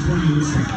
28 seconds.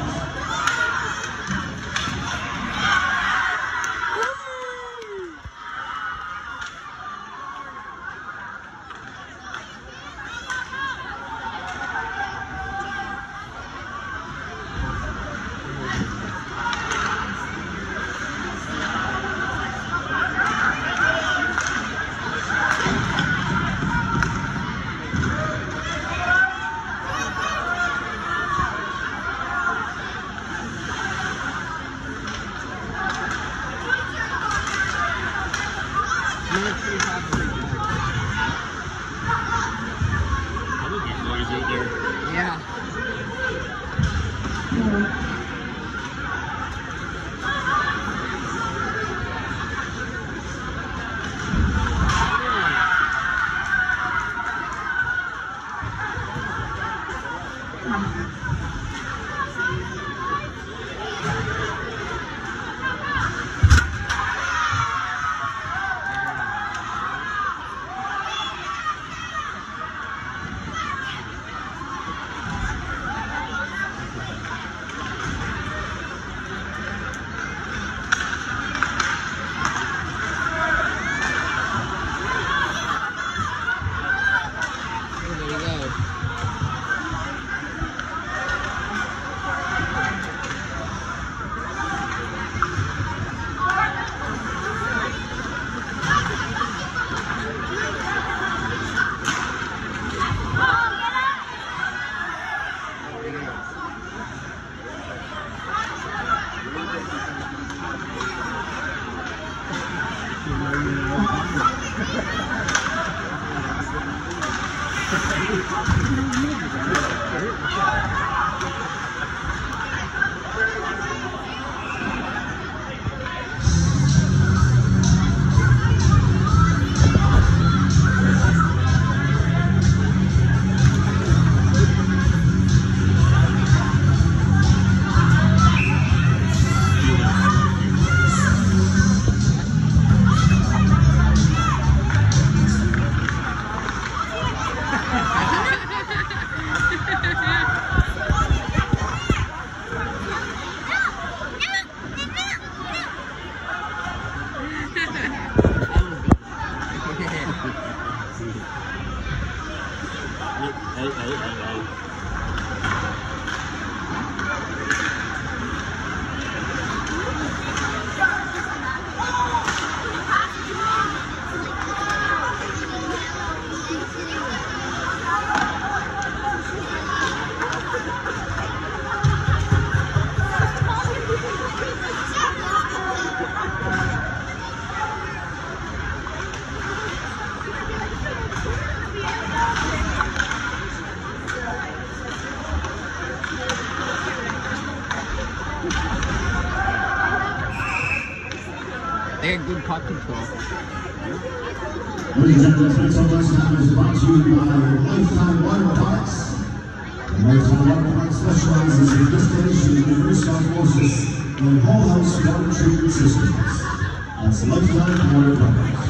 Yeah. They had good puck control. Ladies and gentlemen, tonight's time is brought to you by Lifetime Water Products. Lifetime Water Products specializes in installation of reverse osmosis and whole house water treatment systems. That's Lifetime Water Products.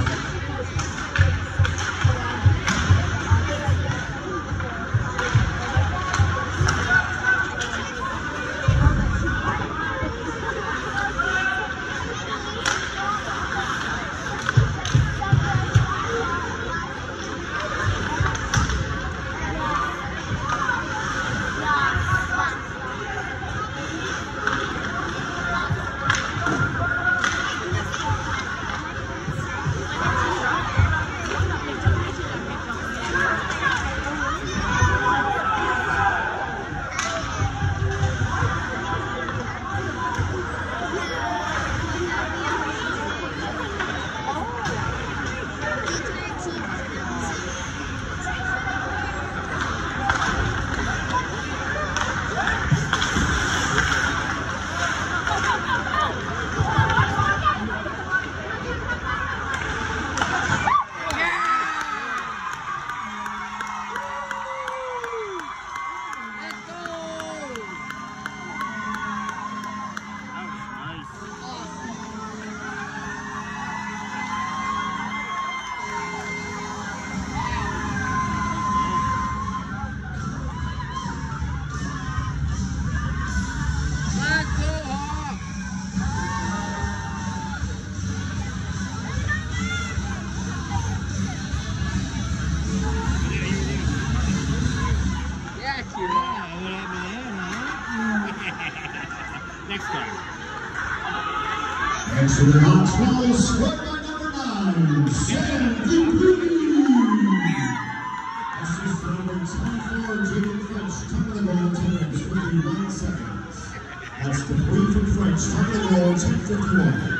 Next to the Hawks 12, scored by number 9, Sandy Green. Assist to number 24, Jacob French, top of the goal, 10 minutes, 59 seconds. That's complete from French, top of the goal, 10:51.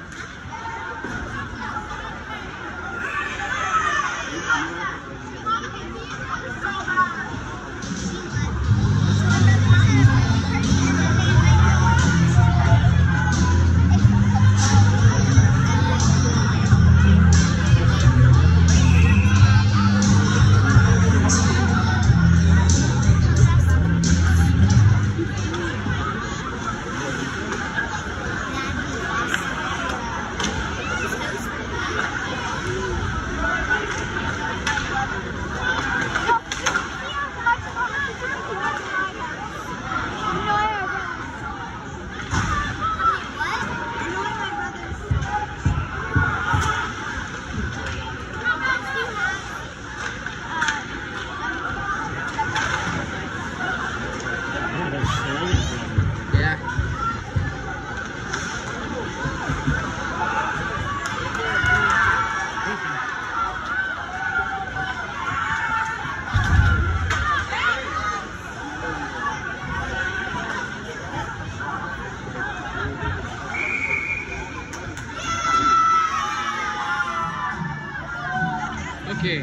Okay.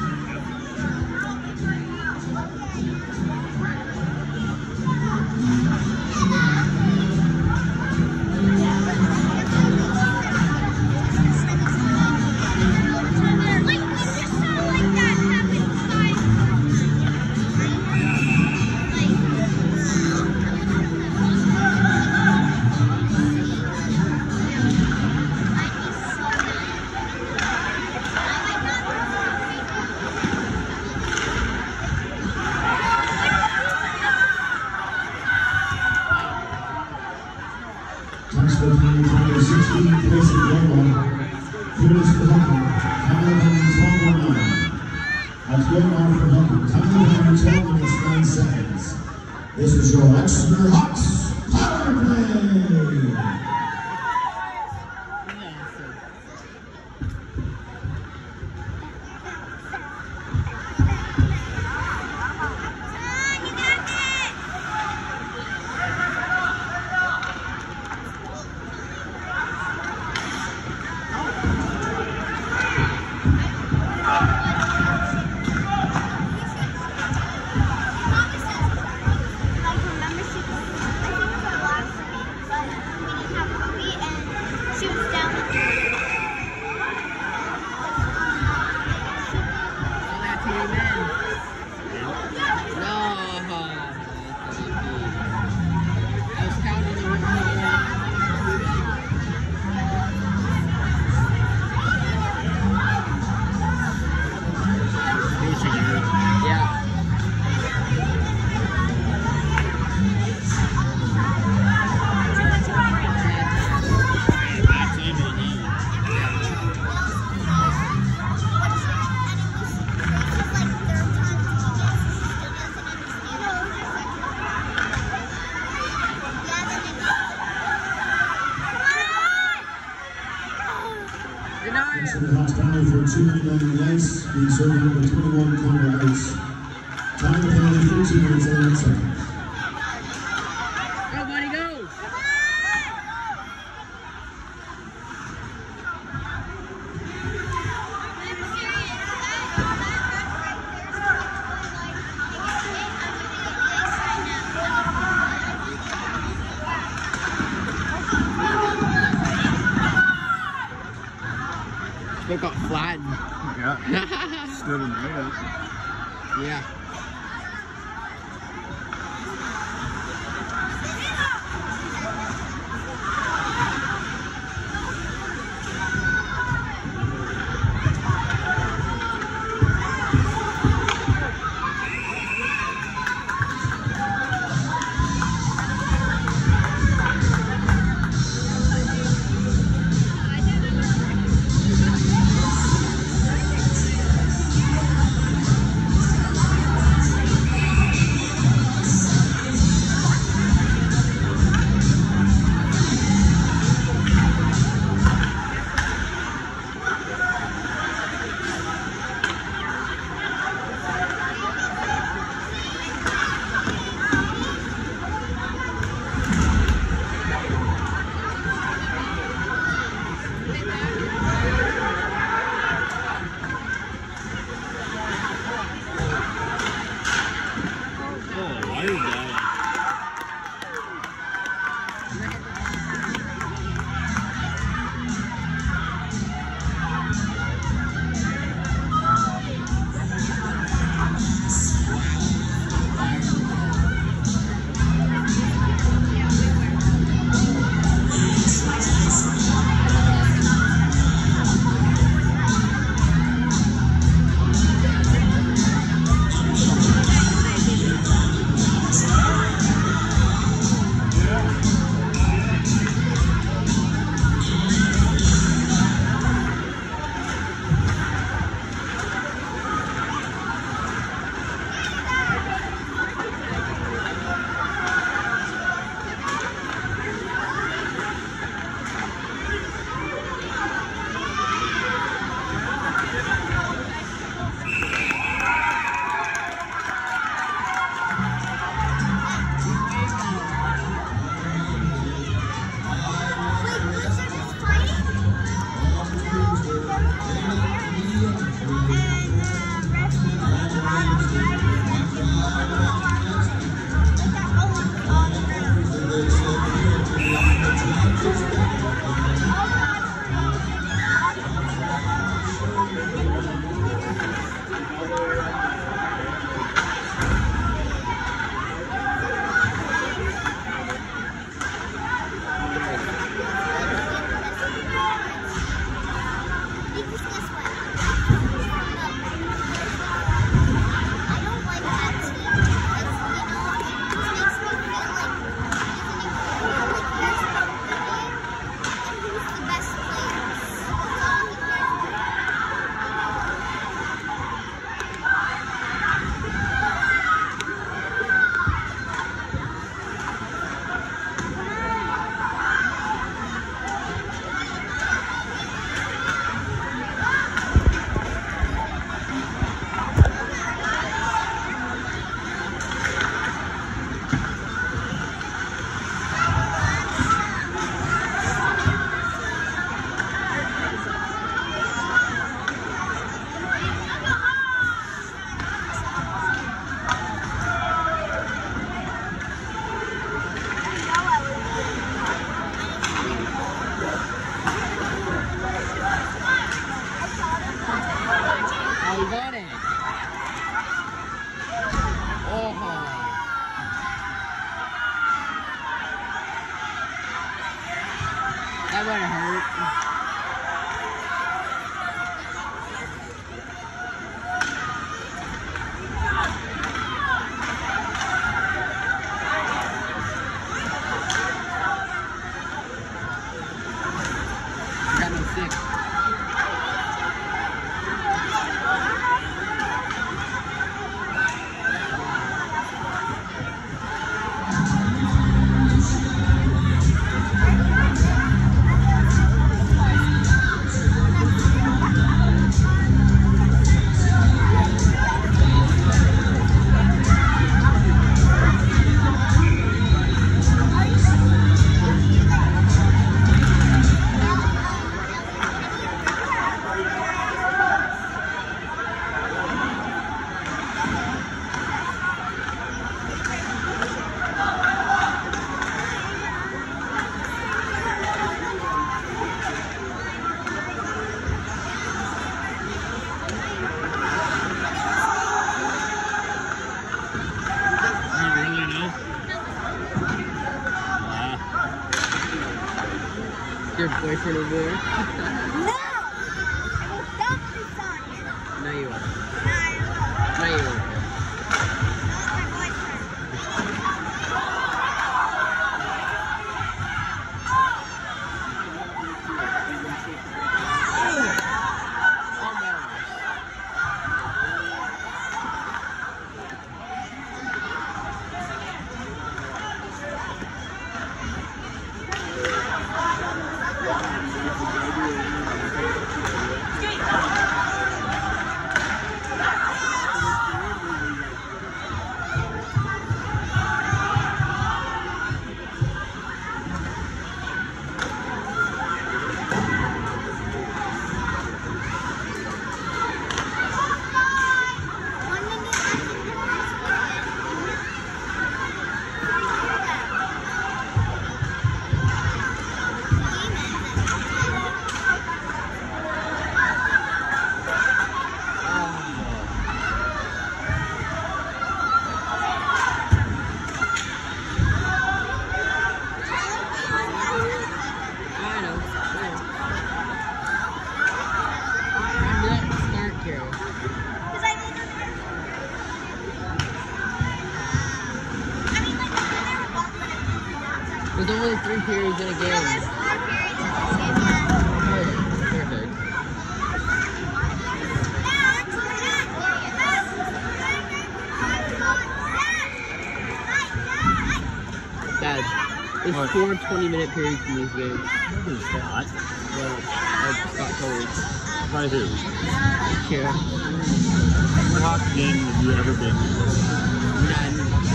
Number 16, place in Global. Fields for Hunter, time 12:09. That's Global for Hunter, time 12 minutes, 9 seconds. This is your Exeter Hawks power play. Exeter Hawks penalty for 2 minutes on the ice, being served number 21 Conway Ice. Time penalty for 2 minutes and 11 seconds. Go, buddy, go! They got flattened. Yeah. Stood in the middle. Yeah. Your boyfriend over there? No! I will dump this on you. No, you won't. No, I won't. No, you won't. Not my boyfriend. There's only 3 periods in a game. There's 4 periods in this game. Perfect. Dad, there's What? 4 20-minute periods in these games. What is that? Well, I got told. By who? Yeah. What hockey game have you ever been to? None.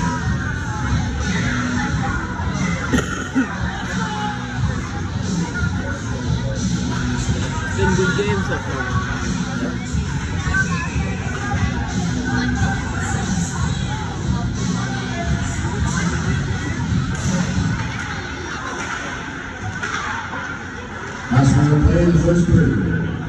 Been good games so far. Last man to play in the first period.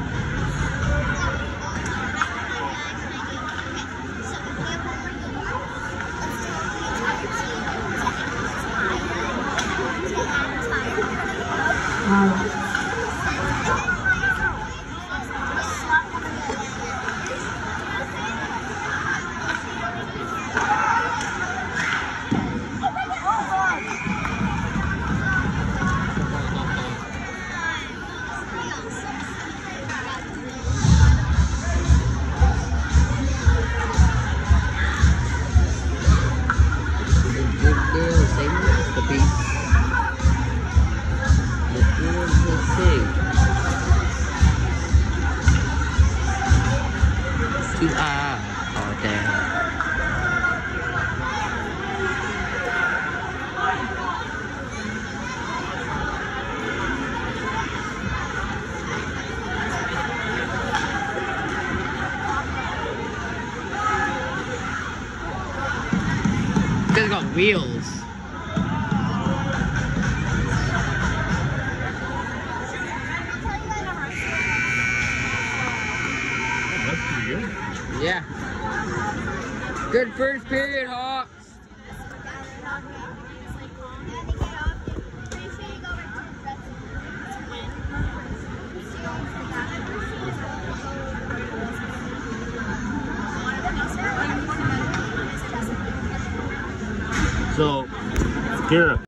It's got wheels. That's pretty good. Yeah. Good first period, Hawks. So, Kira.